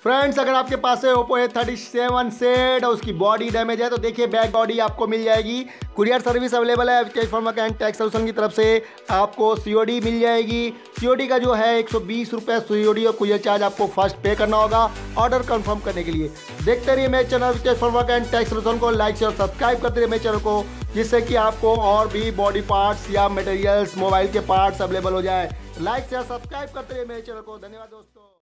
Friends अगर आपके पास है ओप्पो A37 सेट और उसकी बॉडी डैमेज है तो देखिए बैक बॉडी आपको मिल जाएगी। कुरियर सर्विस अवेलेबल है Vikesh pharma and tech solution की तरफ से। आपको सीओडी मिल जाएगी। सीओडी का जो है 120 रुपये सीओडी और कुरियर चार्ज आपको फर्स्ट पे करना होगा ऑर्डर कंफर्म करने के लिए। देखते रहिए मेरे channel Vikesh pharma and tech solution को, लाइक शेयर सब्सक्राइब करते रहिए मेरे चैनल को, जिससे कि आपको और भी बॉडी पार्ट्स या मटेरियल्स मोबाइल के पार्ट्स अवेलेबल हो जाए। लाइक शेयर सब्सक्राइब करते रहिए मेरे चैनल को। धन्यवाद दोस्तों।